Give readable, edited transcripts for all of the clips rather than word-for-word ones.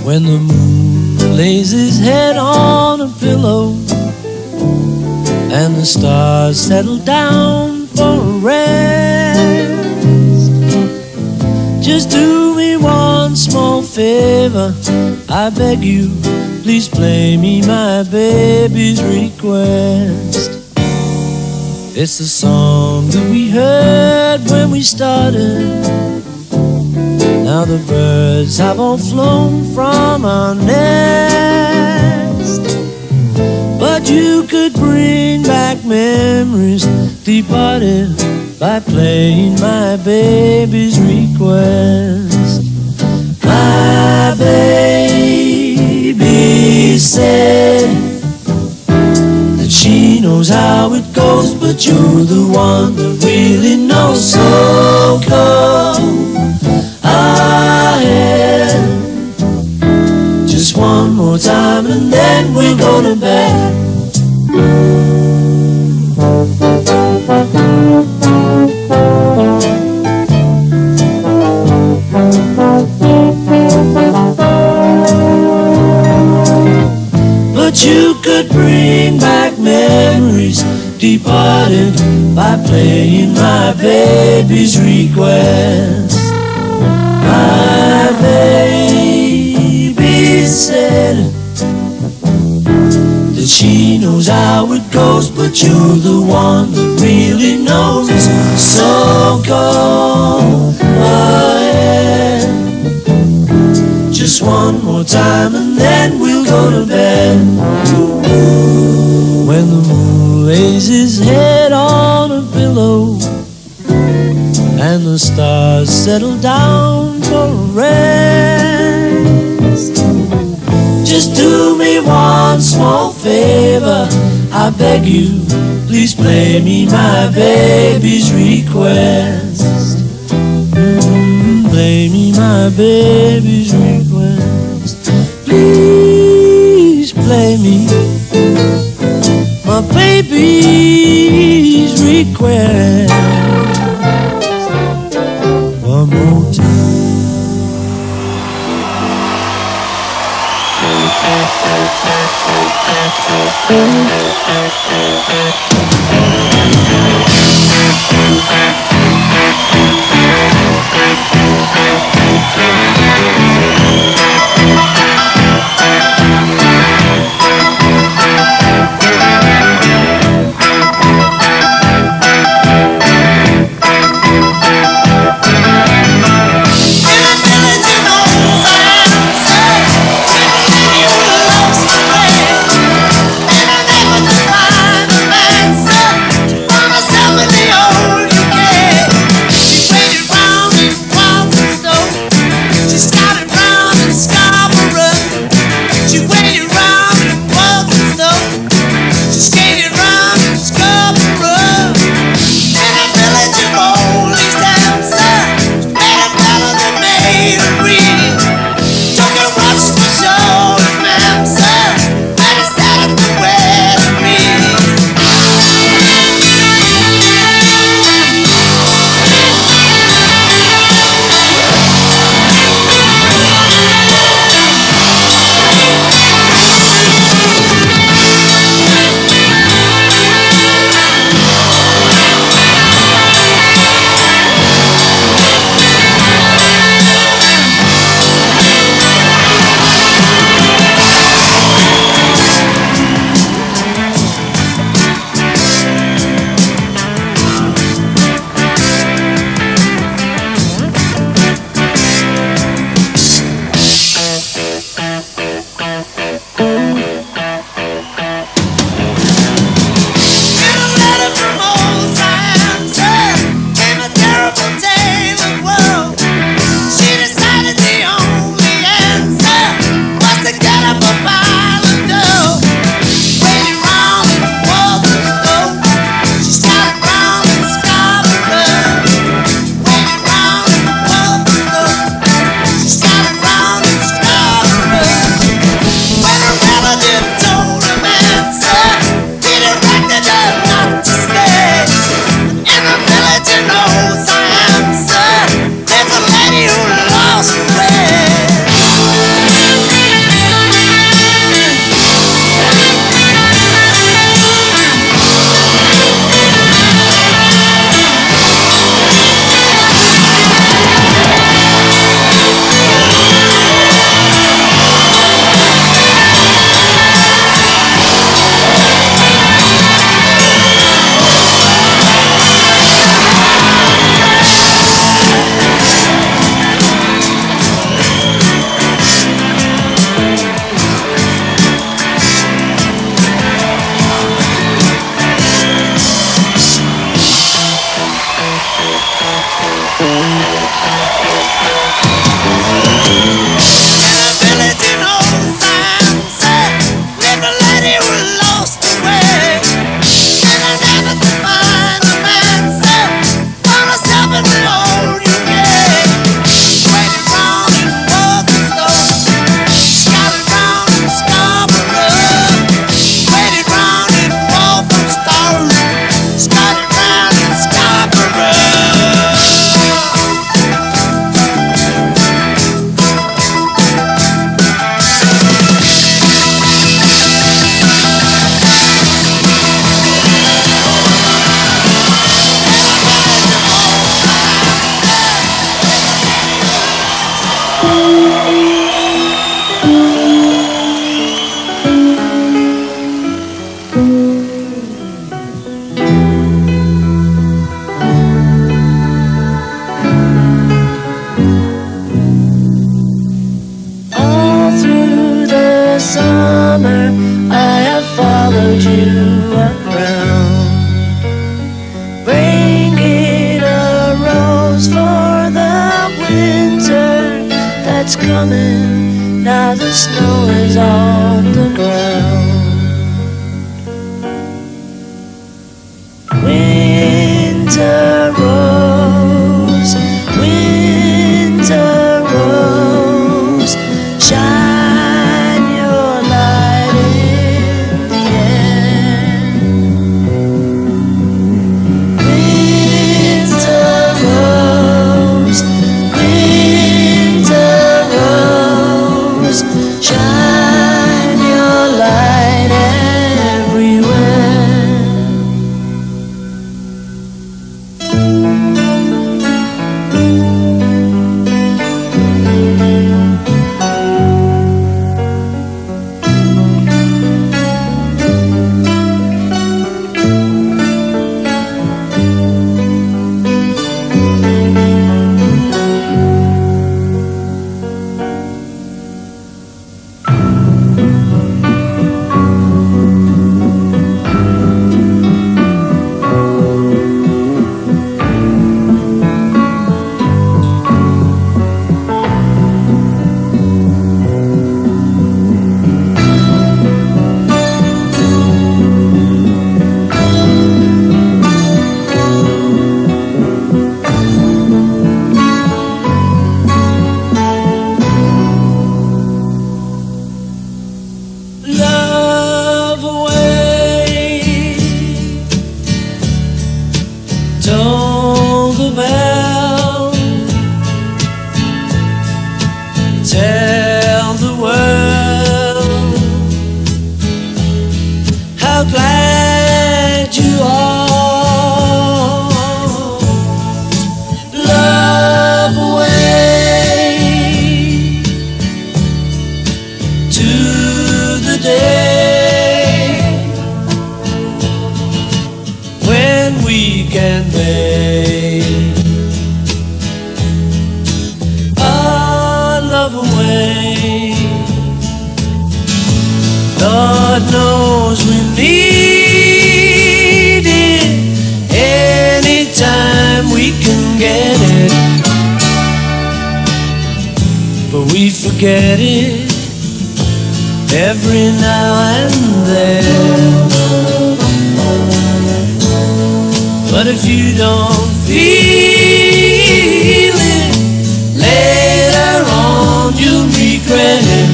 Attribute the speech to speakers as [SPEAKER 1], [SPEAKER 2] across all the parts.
[SPEAKER 1] When the moon lays his head on a pillow and the stars settle down for a rest, just do me one small favor, I beg you, please play me my baby's request. It's the song that we heard when we started. Now the birds have all flown from our nest, but you could bring back memories departed by playing my baby's request. My baby said that she knows how it goes, but you're the one that really knows. So come ahead, just one more time and then we'll go to bed. But you could bring back memories departed by playing my baby's request. My baby said that she knows how it goes, but you're the one that really knows. So go ahead, just one more time and then we'll go to bed. When the moon lays his head on a pillow and the stars settle down for a rest, just do me one small favor, I beg you, please play me my baby's request. Play me my baby's request. Please play me my baby's request. One more time. toll the bell, tell the world how glad you are. Love away to the day when we can make our love away. Lord knows we need it anytime we can get it, but we forget it every now and then. But if you don't feel it, later on you'll regret it.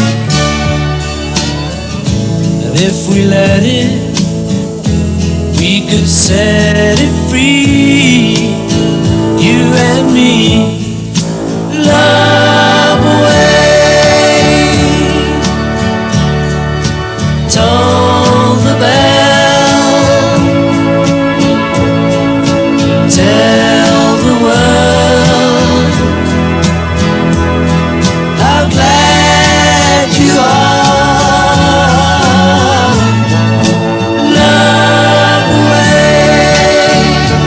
[SPEAKER 1] And if we let it, we could set it free, you and me. Love away, toll the bell, tell the world how glad you are. Love away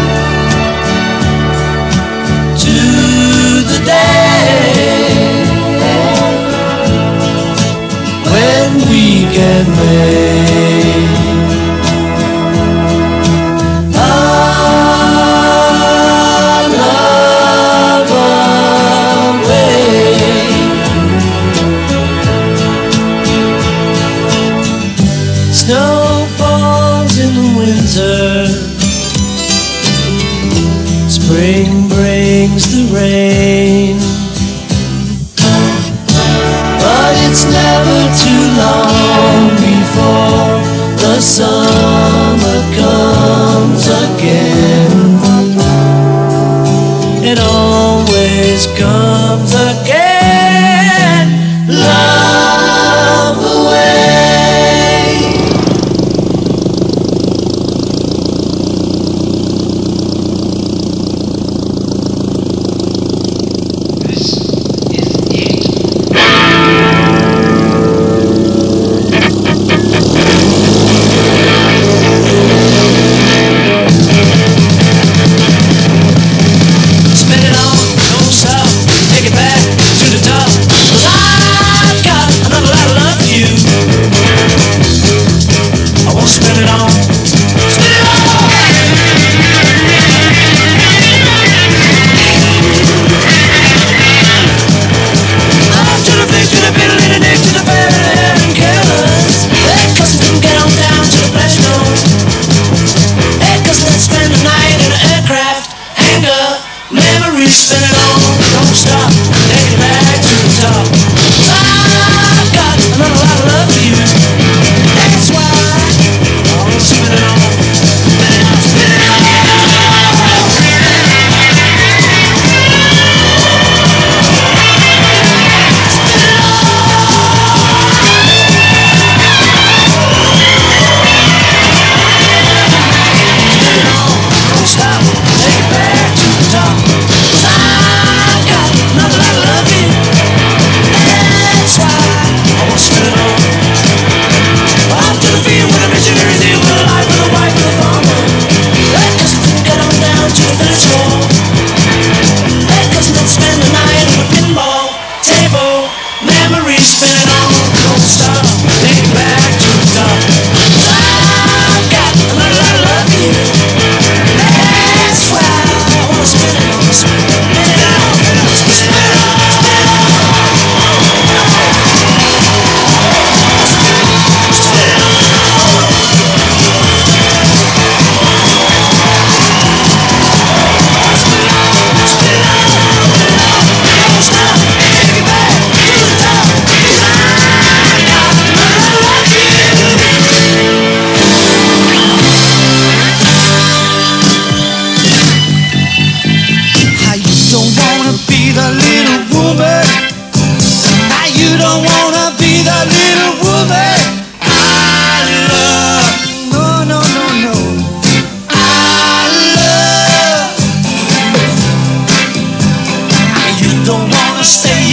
[SPEAKER 1] to the day when we can make our love away. Snow falls in the winter, spring brings the rain, but it's never too long before the summer comes again. It always comes again. Love away. Spin it on, don't stop, take it back to the top. 'Cause I've got another lot of love for you. I won't spin it on, spin it on. Up to the big, to the middle, and the neck, to the barrel, and careless. Hey, 'cause it didn't get on down to the flesh nose. Hey, 'cause let's spend the night in an aircraft hangar. Memories, spin it on, don't stop, take it back to the top. 'Cause I've got another lot of love for you. That's why I'll spin it on, spin it on, spin it on. Don't stop, take it back to the top. 'Cause I've got another lot of love for you.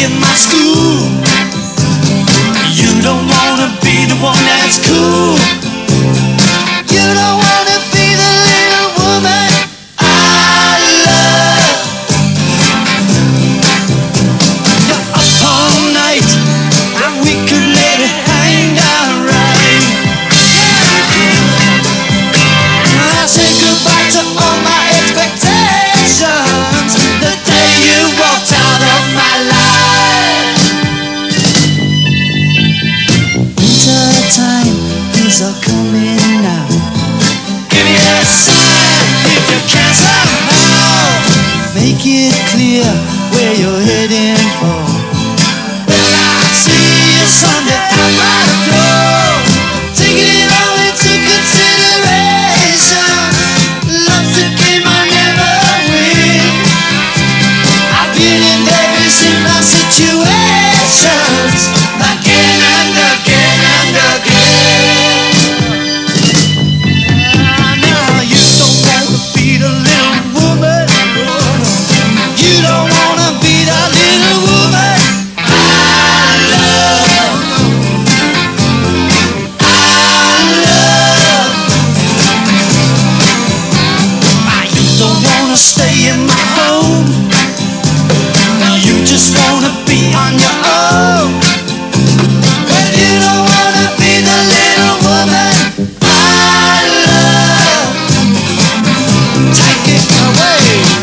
[SPEAKER 1] in my school. You don't wanna be the one that's cool. You don't wanna be the little woman I love. You're up all night and we could let it hang down right. I said goodbye to all my expectations the day you walked out of my life. Winter time is all coming now. Give me a sign if you can somehow make it clear where you're heading for. Well, I'll see you Sunday at my door. Taking it all into consideration. Love's a game I never win. I've been in very similar situations again and again and again. Now you don't wanna be the little woman. You don't wanna be the little woman I love. You don't wanna stay in my home. You just wanna be on your own. Well, you don't wanna be the little woman I love. Take it away.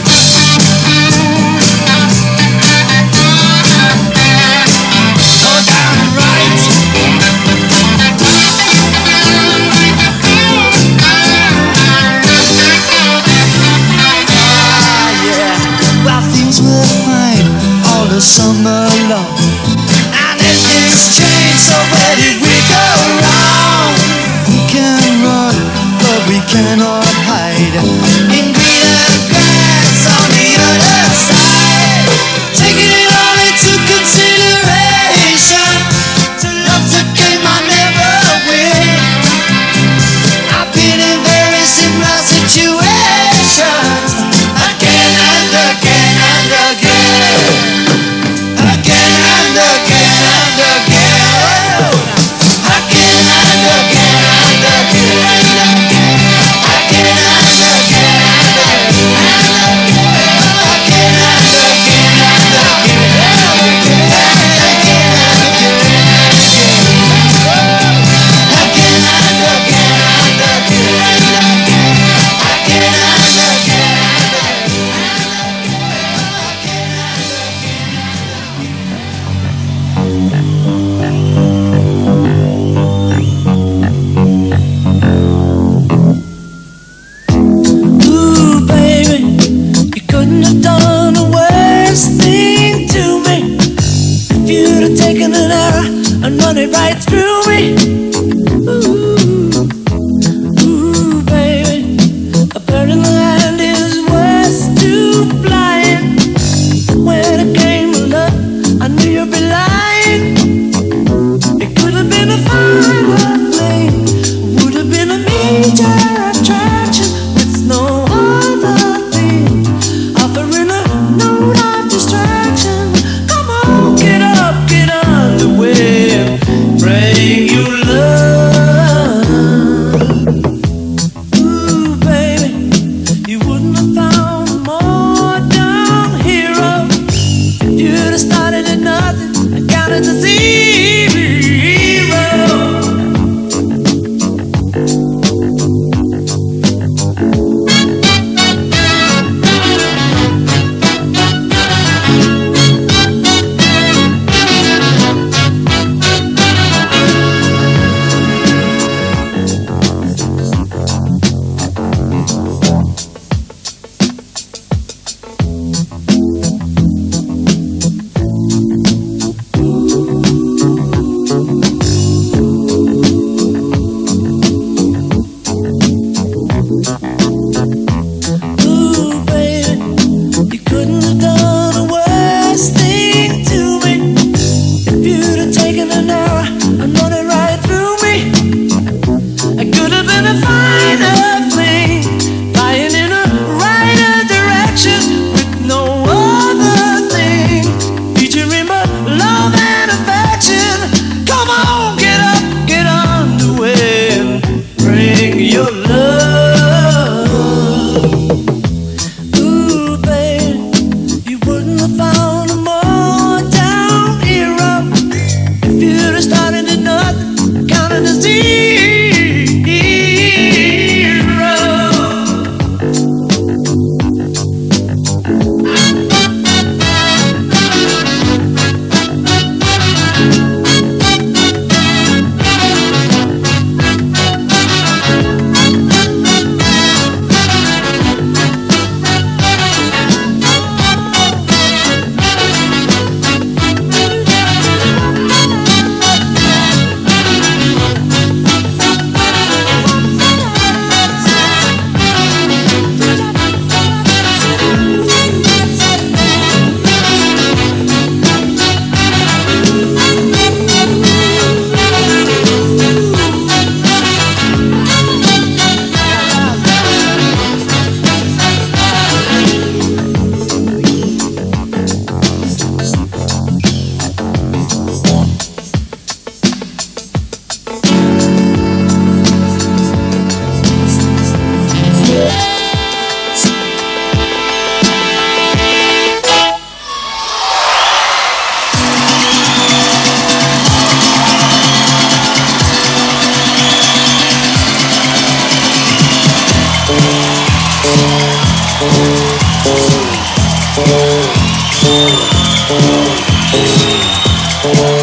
[SPEAKER 1] Go down right. Yeah. Well, things were fine all the summer long, and then things changed, so where did we go wrong? We can run, but we cannot hide in greener grass on the other side. Taking it all into consideration. To love's a game I never win. I've been in very similar situations again and again and again. Again and again and again. Again and again and again and again. Again and again and again and again. Again and again and again and again. Again and again and again. Again and again and again and again. Again and again Ooh, baby, you couldn't have done a worse thing to me. If you'd have taken an arrow and run it right through me. Ooh, ooh, baby, a bird in the hand is worth two flying. When it came to love, I knew you'd be lying. It could have been a finer flame, would have been a major attraction with no other thing, offering a note of distraction. Come on, get up, get underway, bring you Thank you.